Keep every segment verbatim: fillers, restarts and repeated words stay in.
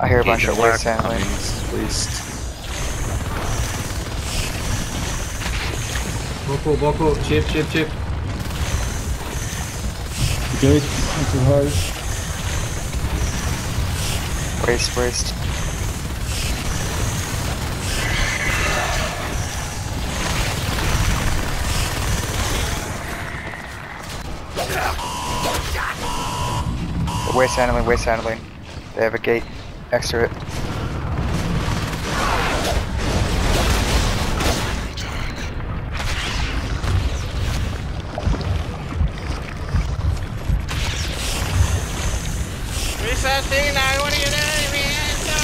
I hear a bunch of waste handling. At least. Vocal, vocal, chip, chip, chip. Gate, not too high. Waste, waste. Waste handling, waste handling. They have a gate next to it. Resusciting, what are you doing, man?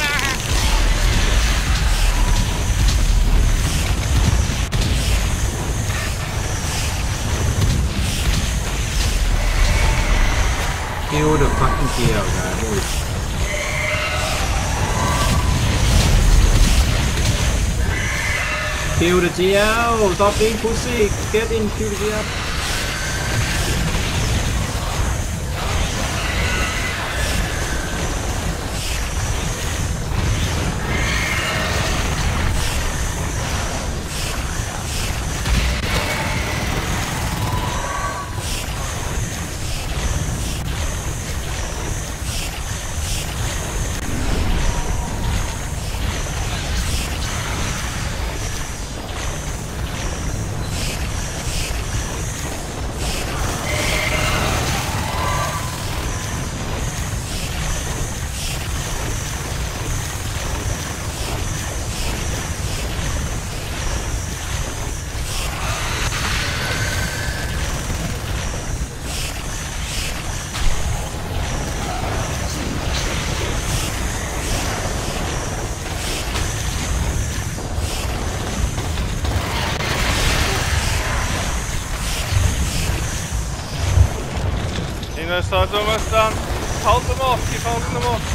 Kill the fucking G L, guys. Holy shit. Kill the G L! Stop being pussy! Get in, kill the G L! Start almost done. Hold them off, keep holding them off.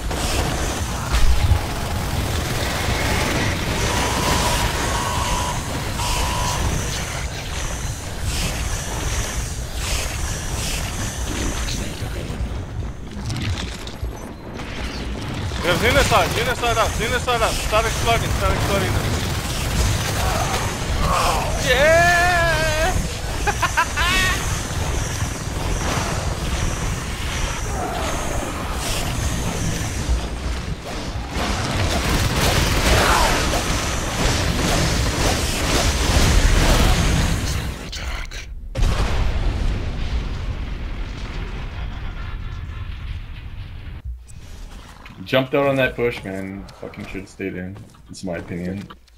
We have Xenocide, Xenocide up, Xenocide up. Start exploding, start exploding. Yeah! Jumped out on that push, man. Fucking should have stayed in. It's my opinion.